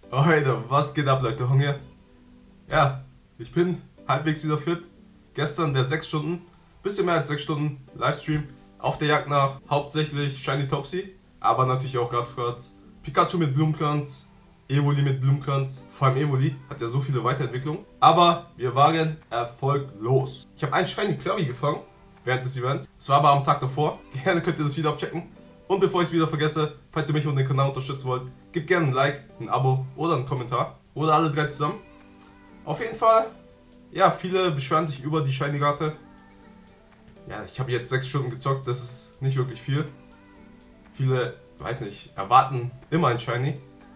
Heute, was geht ab, Leute? Hunger? Ja, ich bin halbwegs wieder fit. Gestern der 6 Stunden, bisschen mehr als 6 Stunden Livestream auf der Jagd nach hauptsächlich Shiny Topsy, aber natürlich auch Radfratz, Pikachu mit Blumenkranz, Evoli mit Blumenkranz. Vor allem Evoli hat ja so viele Weiterentwicklungen. Aber wir waren erfolglos. Ich habe einen Shiny Klavi gefangen während des Events. Es war aber am Tag davor. Gerne könnt ihr das Video abchecken. Und bevor ich es wieder vergesse, falls ihr mich und den Kanal unterstützen wollt, gebt gerne ein Like, ein Abo oder einen Kommentar. Oder alle drei zusammen. Auf jeden Fall, ja, viele beschweren sich über die Shiny-Rate. Ja, ich habe jetzt 6 Stunden gezockt, das ist nicht wirklich viel. Viele, weiß nicht, erwarten immer ein Shiny.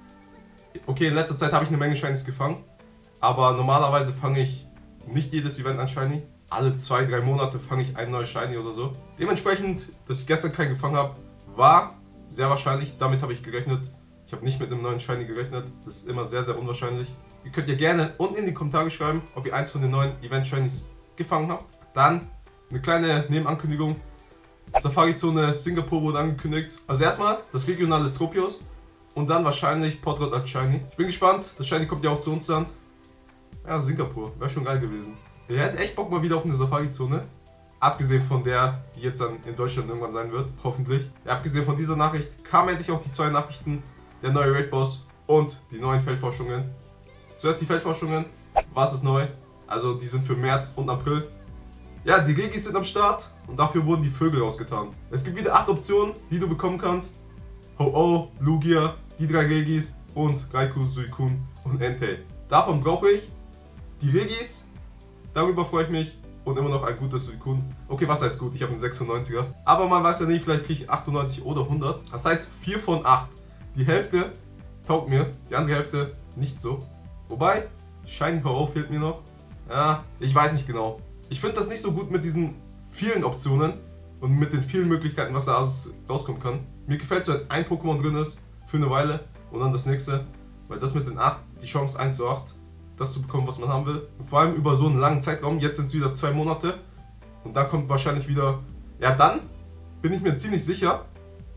Okay, in letzter Zeit habe ich eine Menge Shinies gefangen. Aber normalerweise fange ich nicht jedes Event an Shiny. Alle 2-3 Monate fange ich ein neues Shiny oder so. Dementsprechend, dass ich gestern keinen gefangen habe, war sehr wahrscheinlich, damit habe ich gerechnet. Ich habe nicht mit einem neuen Shiny gerechnet. Das ist immer sehr, sehr unwahrscheinlich. Ihr könnt ja gerne unten in die Kommentare schreiben, ob ihr eins von den neuen Event Shinies gefangen habt. Dann eine kleine Nebenankündigung. Safari-Zone Singapur wurde angekündigt. Also erstmal das regionale Tropios und dann wahrscheinlich Portrott als Shiny. Ich bin gespannt. Das Shiny kommt ja auch zu uns dann. Ja, Singapur. Wäre schon geil gewesen. Wir hätten echt Bock mal wieder auf eine Safari-Zone. Abgesehen von der, die jetzt dann in Deutschland irgendwann sein wird, hoffentlich. Ja, abgesehen von dieser Nachricht kamen endlich auch die 2 Nachrichten, der neue Raid-Boss und die neuen Feldforschungen. Zuerst die Feldforschungen, was ist neu? Also die sind für März und April. Ja, die Regis sind am Start und dafür wurden die Vögel rausgetan. Es gibt wieder 8 Optionen, die du bekommen kannst. Ho-Oh, Lugia, die 3 Regis und Raikou, Suicune und Entei. Davon brauche ich die Regis, darüber freue ich mich. Und immer noch ein gutes Suicune. Okay, was heißt gut? Ich habe einen 96er. Aber man weiß ja nicht, vielleicht kriege ich 98 oder 100. Das heißt 4 von 8. Die Hälfte taugt mir, die andere Hälfte nicht so. Wobei, Shiny Power fehlt mir noch. Ja, ich weiß nicht genau. Ich finde das nicht so gut mit diesen vielen Optionen und mit den vielen Möglichkeiten, was da alles rauskommen kann. Mir gefällt es, wenn ein Pokémon drin ist für eine Weile und dann das nächste. Weil das mit den 8, die Chance 1 zu 8. Das zu bekommen, was man haben will. Und vor allem über so einen langen Zeitraum. Jetzt sind es wieder 2 Monate. Und dann kommt wahrscheinlich wieder... Ja, dann bin ich mir ziemlich sicher.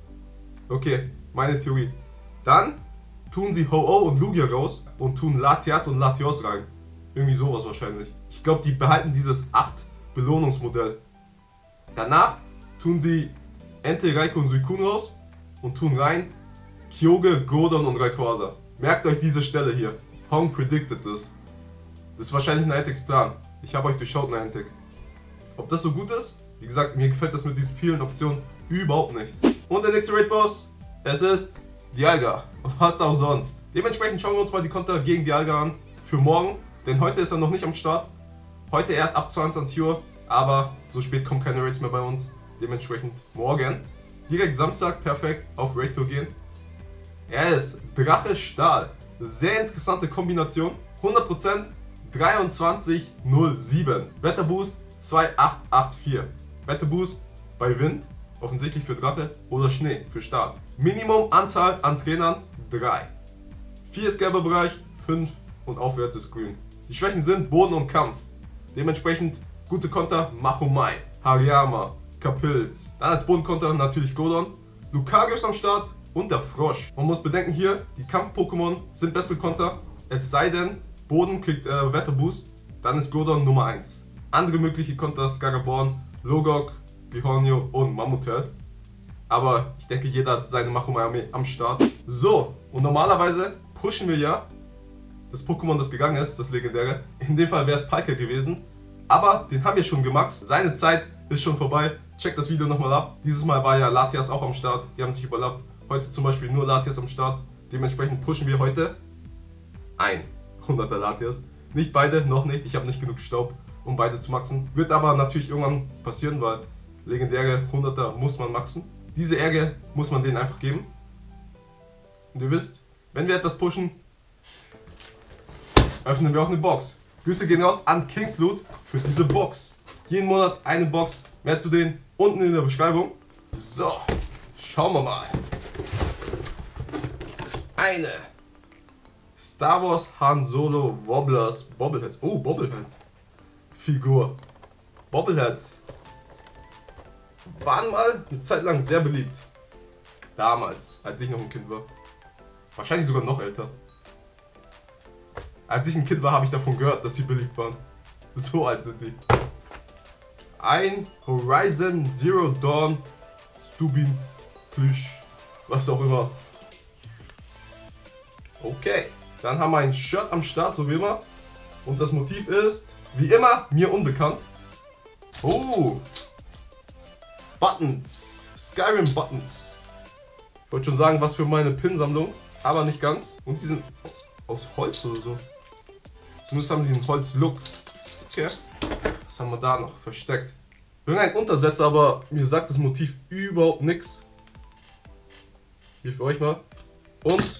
Okay, meine Theorie. Dann tun sie Ho-Oh und Lugia raus und tun Latias und Latios rein. Irgendwie sowas wahrscheinlich. Ich glaube, die behalten dieses 8 Belohnungsmodell. Danach tun sie Entei, Raikou und Suicune raus und tun rein Kyogre, Groudon und Rayquaza. Merkt euch diese Stelle hier. Hong predicted this. Das ist wahrscheinlich Niantics Plan. Ich habe euch durchschaut, Niantic. Ob das so gut ist? Wie gesagt, mir gefällt das mit diesen vielen Optionen überhaupt nicht. Und der nächste Raid-Boss, es ist Dialga. Was auch sonst. Dementsprechend schauen wir uns mal die Konter gegen Dialga an. Für morgen, denn heute ist er noch nicht am Start. Heute erst ab 22 Uhr, aber so spät kommen keine Raids mehr bei uns. Dementsprechend morgen. Direkt Samstag, perfekt, auf Raid-Tour gehen. Er ist Drache Stahl. Sehr interessante Kombination. 100% 2307. Wetterboost 2884. Wetterboost bei Wind, offensichtlich für Drache, oder Schnee für Start. Minimum Anzahl an Trainern 3. 4 ist gelber Bereich, 5 und aufwärts ist grün. Die Schwächen sind Boden und Kampf. Dementsprechend gute Konter Machomai, Hariyama, Kapilz. Dann als Bodenkonter natürlich Groudon. Lucario ist am Start. Und der Frosch. Man muss bedenken hier, die Kampf-Pokémon sind bessere Konter. Es sei denn, Boden kriegt Wetterboost, dann ist Groudon Nummer 1. Andere mögliche Konter, Scaraborn, Logok, Gihornio und Mammutel. Aber ich denke, jeder hat seine Machomai-Armee am Start. So, und normalerweise pushen wir ja das Pokémon, das gegangen ist, das legendäre. In dem Fall wäre es Palkia gewesen. Aber den haben wir schon gemaxt. Seine Zeit ist schon vorbei. Checkt das Video nochmal ab. Dieses Mal war ja Latias auch am Start. Die haben sich überlappt. Heute zum Beispiel nur Latias am Start. Dementsprechend pushen wir heute ein 100er Latias. Nicht beide, noch nicht. Ich habe nicht genug Staub, um beide zu maxen. Wird aber natürlich irgendwann passieren, weil legendäre 100er muss man maxen. Diese Ärger muss man denen einfach geben. Und ihr wisst, wenn wir etwas pushen, öffnen wir auch eine Box. Grüße gehen raus an Kingsloot für diese Box. Jeden Monat eine Box. Mehr zu denen unten in der Beschreibung. So, schauen wir mal. Eine Star Wars Han Solo Wobblers Bobbleheads. Oh, Bobbleheads. Figur. Bobbleheads waren mal eine Zeit lang sehr beliebt. Damals, als ich noch ein Kind war. Wahrscheinlich sogar noch älter. Als ich ein Kind war, habe ich davon gehört, dass sie billig waren. So alt sind die. Ein Horizon Zero Dawn Stubins Plüsch. Was auch immer. Okay. Dann haben wir ein Shirt am Start, so wie immer. Und das Motiv ist, wie immer, mir unbekannt. Oh. Buttons. Skyrim Buttons. Ich wollte schon sagen, was für meine Pin-Sammlung. Aber nicht ganz. Und die sind aus Holz oder so. Zumindest haben sie einen Holz-Look. Okay. Was haben wir da noch versteckt? Irgendein Untersetzer, aber mir sagt das Motiv überhaupt nichts. Hier für euch mal. Und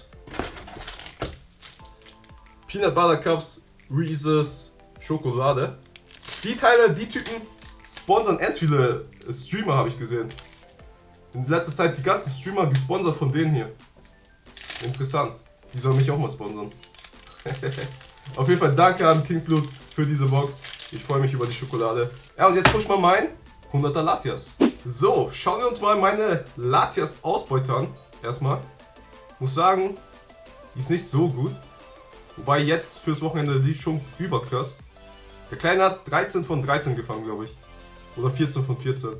Peanut Butter Cups, Reese's Schokolade. Die Teile, die Typen sponsern ganz viele Streamer, habe ich gesehen. In letzter Zeit die ganzen Streamer gesponsert von denen hier. Interessant. Die sollen mich auch mal sponsern. Auf jeden Fall danke an Kingsloot für diese Box. Ich freue mich über die Schokolade. Ja, und jetzt pushen wir mein 100er Latias. So, schauen wir uns mal meine Latias Ausbeute an. Erstmal. Muss sagen, die ist nicht so gut. Wobei jetzt fürs Wochenende lief schon überkrass. Der Kleine hat 13 von 13 gefangen, glaube ich. Oder 14 von 14.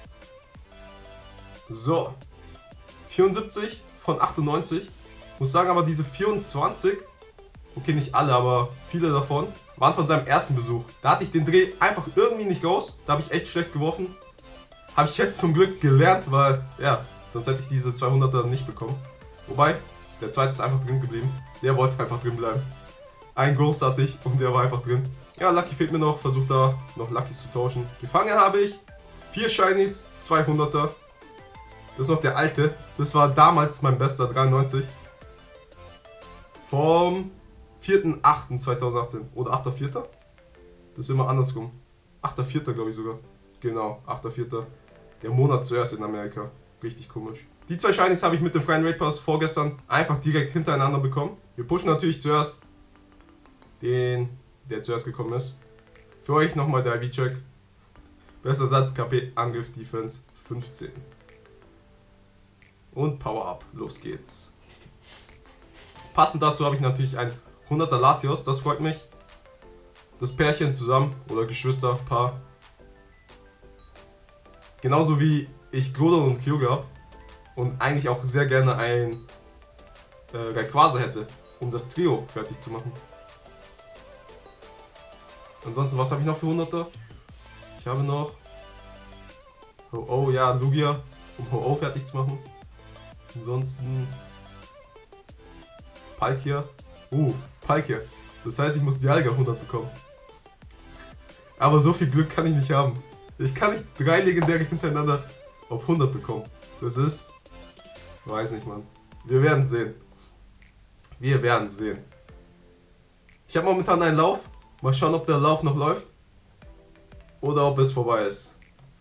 So. 74 von 98. Muss sagen, aber diese 24, okay, nicht alle, aber viele davon, waren von seinem ersten Besuch. Da hatte ich den Dreh einfach irgendwie nicht raus. Da habe ich echt schlecht geworfen. Habe ich jetzt zum Glück gelernt, weil, ja, sonst hätte ich diese 200er nicht bekommen. Wobei, der zweite ist einfach drin geblieben. Der wollte einfach drin bleiben. Ein Ghost hatte ich und der war einfach drin. Ja, Lucky fehlt mir noch. Versuche da noch Luckys zu tauschen. Gefangen habe ich 4 Shinies, 200er. Das ist noch der alte. Das war damals mein bester, 93. Vom 4.8.2018. Oder 8.4. Das ist immer andersrum. 8.4. glaube ich sogar. Genau, 8.4. Der Monat zuerst in Amerika. Richtig komisch. Die 2 Shinies habe ich mit dem freien Raid Pass vorgestern einfach direkt hintereinander bekommen. Wir pushen natürlich zuerst den, der zuerst gekommen ist. Für euch nochmal der IV-Check. Bester Satz, KP, Angriff, Defense, 15. Und Power Up. Los geht's. Passend dazu habe ich natürlich ein 100er Latios. Das freut mich. Das Pärchen zusammen oder Geschwisterpaar. Genauso wie ich Groudon und Kyogre habe. Und eigentlich auch sehr gerne ein Rayquaza hätte, um das Trio fertig zu machen. Ansonsten, was habe ich noch für 100er? Ich habe noch Ho-Oh, ja, Lugia, um Ho-Oh fertig zu machen. Ansonsten Palkia. Palkia. Das heißt, ich muss Dialga 100 bekommen. Aber so viel Glück kann ich nicht haben. Ich kann nicht 3 Legendäre hintereinander auf 100 bekommen. Das ist... Weiß nicht, Mann. Wir werden sehen. Wir werden sehen. Ich habe momentan einen Lauf. Mal schauen, ob der Lauf noch läuft. Oder ob es vorbei ist.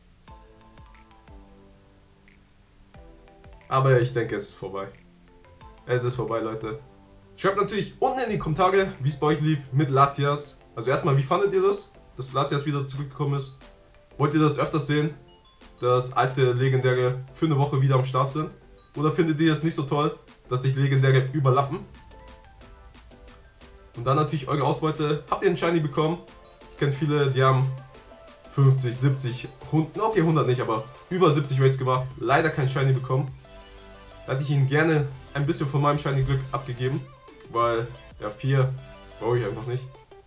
Aber ich denke, es ist vorbei. Es ist vorbei, Leute. Schreibt natürlich unten in die Kommentare, wie es bei euch lief mit Latias. Also erstmal, wie fandet ihr das? Dass Latias wieder zurückgekommen ist? Wollt ihr das öfters sehen? Dass alte Legendäre für eine Woche wieder am Start sind? Oder findet ihr es nicht so toll, dass sich Legendäre überlappen? Und dann natürlich eure Ausbeute. Habt ihr einen Shiny bekommen? Ich kenne viele, die haben 50, 70, 100, okay 100 nicht, aber über 70 Raids gemacht. Leider kein Shiny bekommen. Da hätte ich ihnen gerne ein bisschen von meinem Shiny Glück abgegeben. Weil, ja 4 brauche ich einfach nicht.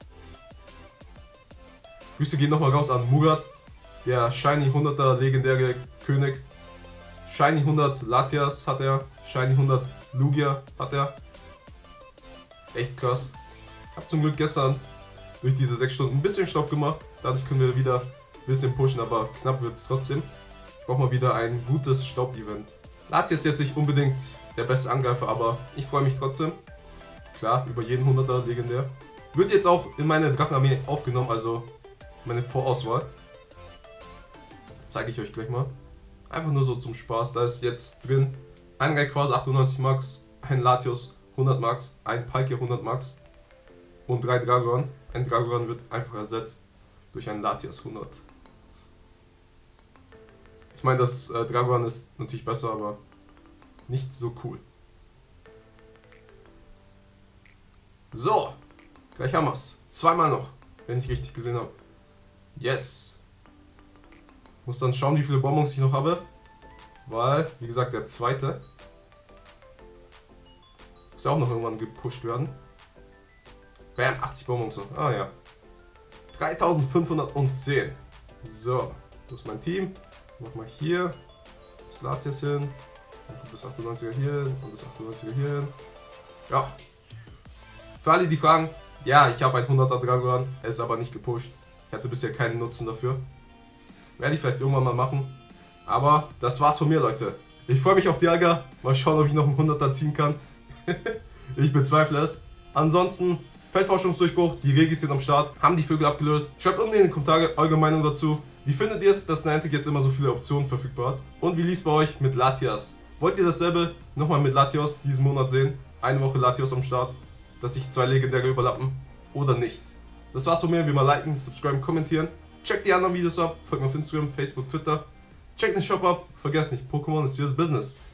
Grüße gehen nochmal raus an Murat. Der Shiny 100er legendäre König. Shiny 100 Latias hat er. Shiny 100 Lugia hat er. Echt krass. Hab zum Glück gestern durch diese 6 Stunden ein bisschen Stopp gemacht. Dadurch können wir wieder ein bisschen pushen, aber knapp wird es trotzdem. Ich brauche mal wieder ein gutes Staub-Event. Latias ist jetzt nicht unbedingt der beste Angreifer, aber ich freue mich trotzdem. Klar, über jeden 100er legendär. Wird jetzt auch in meine Drachenarmee aufgenommen, also meine Vorauswahl. Zeige ich euch gleich mal. Einfach nur so zum Spaß. Da ist jetzt drin ein Rayquaza 98 Max, ein Latios 100 Max, ein Palkia 100 Max und 3 Dragoran. Ein Dragoran wird einfach ersetzt durch ein Latias 100. Ich meine, das Dragoran ist natürlich besser, aber nicht so cool. So, Gleich haben wir's. Zweimal noch, wenn ich richtig gesehen habe. Yes. Muss dann schauen, wie viele Bonbons ich noch habe. Weil, wie gesagt, der zweite muss ja auch noch irgendwann gepusht werden. Bam, 80 Bonbons noch. Ah ja. 3510. So, wo ist mein Team? Mach mal hier. Das Latias hin. Und das 98er hier hin. Und das 98er hier hin. Ja. Für alle, die fragen, ja, ich habe ein 100er Dragon, er ist aber nicht gepusht. Ich hatte bisher keinen Nutzen dafür. Werde ich vielleicht irgendwann mal machen. Aber das war's von mir, Leute. Ich freue mich auf die Aga. Mal schauen, ob ich noch einen 100er ziehen kann. Ich bezweifle es. Ansonsten, Feldforschungsdurchbruch, die Regis sind am Start, haben die Vögel abgelöst. Schreibt unten in die Kommentare eure Meinung dazu. Wie findet ihr es, dass Niantic jetzt immer so viele Optionen verfügbar hat? Und wie lief es bei euch mit Latias? Wollt ihr dasselbe nochmal mit Latios diesen Monat sehen? Eine Woche Latios am Start, dass sich 2 Legendäre überlappen? Oder nicht? Das war's von mir, wie immer liken, subscriben, kommentieren. Checkt die anderen Videos ab, folgt mir auf Instagram, Facebook, Twitter. Checkt den Shop ab, vergesst nicht, Pokémon is your business.